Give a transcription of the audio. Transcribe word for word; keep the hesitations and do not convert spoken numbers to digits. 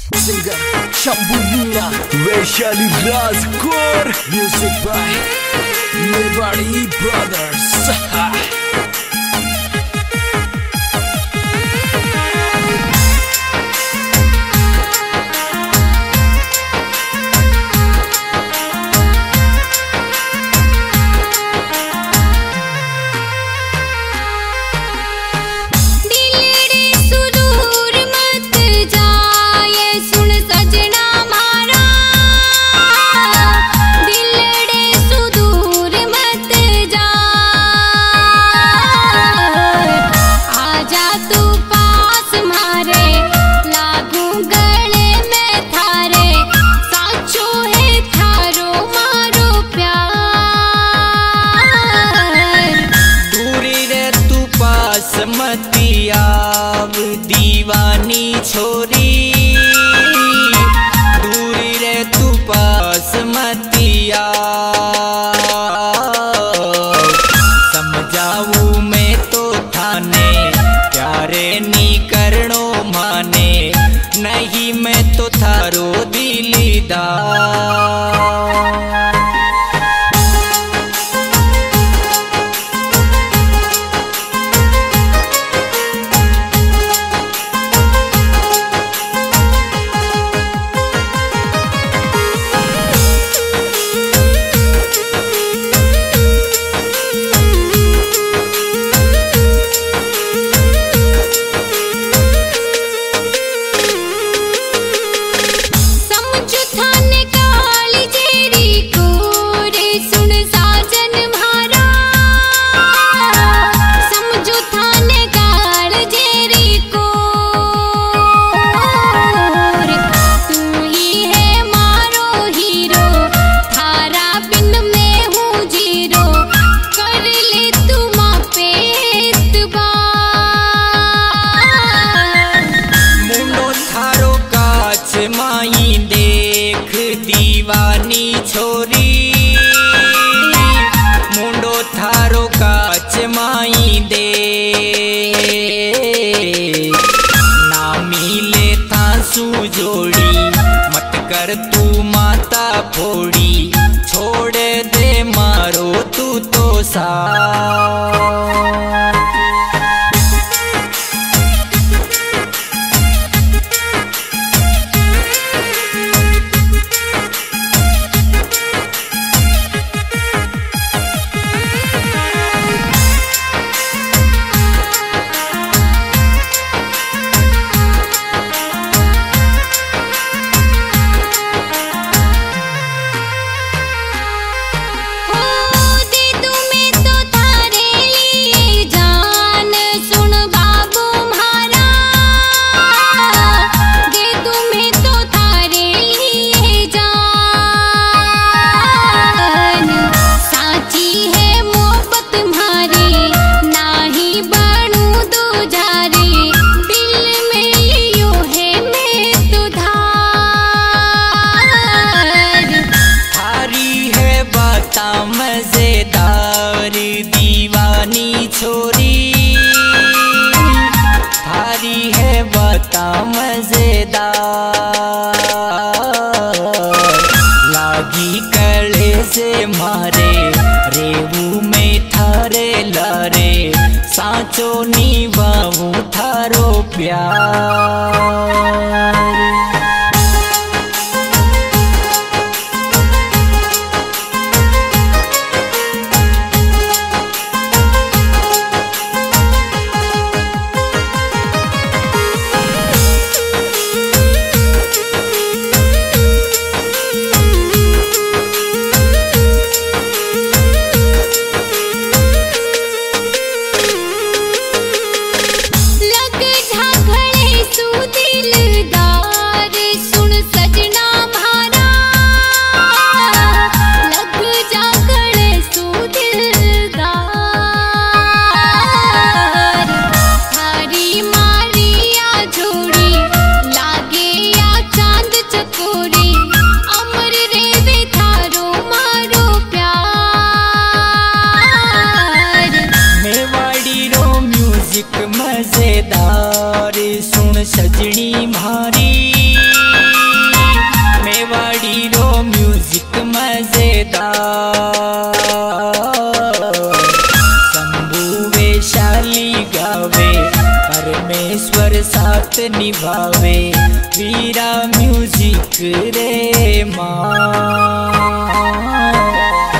Singer Shambhu Meena, Vaishali राजकोर, music by Mewari Brothers. मतियाव दीवानी छोरी, दूरी रे तू पास मतिया, समझाऊ मैं तो थाने प्यारे नी करनो माने, नहीं मैं तो थारो दिलीदार। माई देख दीवानी छोरी, मुंडो थारो काच माई दे, ना मिले था सू जोड़ी, मत कर तू माता फोड़ी, छोड़ दे मारो तू तो सा। मजेदार दीवानी छोरी, थारी है बता मजेदार, लागी कले से मारे रेवू में थारे लारे, साचो निभाऊं थारो प्यार। लग झगड़े सु दिलदार साथ निभावे वीरा म्यूजिक रे माँ।